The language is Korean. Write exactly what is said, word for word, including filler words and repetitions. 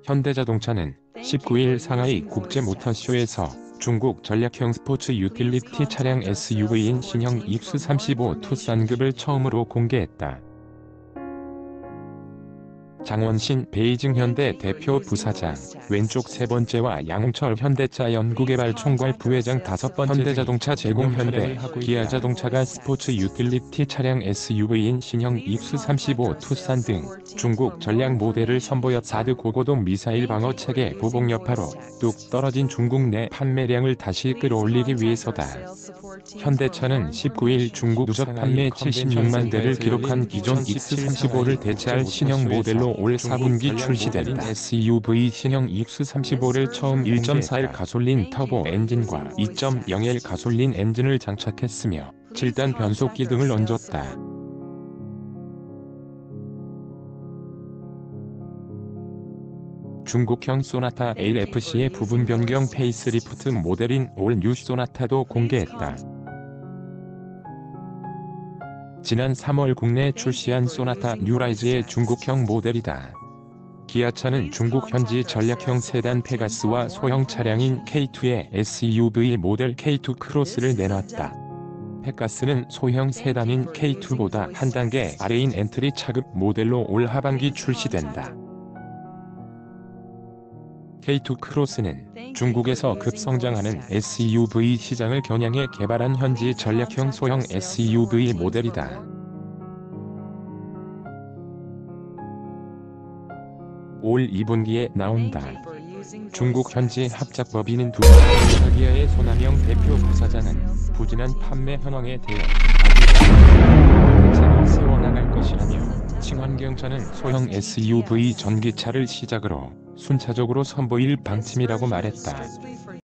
현대자동차는 십구 일 상하이 국제모터쇼에서 중국 전략형 스포츠 유틸리티 차량 에스유브이인 신형 익스 삼십오 투싼급을 처음으로 공개했다. 장원신 베이징 현대 대표 부사장, 왼쪽 세 번째와 양홍철 현대차 연구개발 총괄 부회장 다섯 번째 현대자동차 제공 현대, 기아자동차가 스포츠 유틸리티 차량 에스유브이인 신형 익스 삼십오 투싼 등 중국 전략 모델을 선보였. 사드 고고도 미사일 방어 체계 보복 여파로 뚝 떨어진 중국 내 판매량을 다시 끌어올리기 위해서다. 현대차는 십구 일 중국 누적 판매 칠십육만 대를 기록한 기존 익스 삼십오를 대체할 신형 모델로 올 사 분기 출시된다. 에스유브이 신형 익스 삼십오를 처음 일 점 사 일 가솔린 터보 엔진과 이 점 영 엘 가솔린 엔진을 장착했으며 칠 단 변속기 등을 얹었다. 중국형 소나타 엘에프씨의 부분 변경 페이스리프트 모델인 올 뉴 소나타도 공개했다. 지난 삼월 국내에 출시한 소나타 뉴라이즈의 중국형 모델이다. 기아차는 중국 현지 전략형 세단 페가스와 소형 차량인 케이투의 에스유브이 모델 케이투 크로스를 내놨다. 페가스는 소형 세단인 케이투보다 한 단계 아래인 엔트리 차급 모델로 올 하반기 출시된다. 케이투 크로스는 중국에서 급성장하는 에스유브이 시장을 겨냥해 개발한 현지 전략형 소형 에스유브이 모델이다. 올 이 분기에 나온다. 중국 현지 합작법인인 두산기아의 손한영 대표 부사장은 부진한 판매 현황에 대해 대책을 세워나갈 것이라며 친환경차는 소형 에스유브이 전기차를 시작으로 순차적으로 선보일 방침이라고 말했다.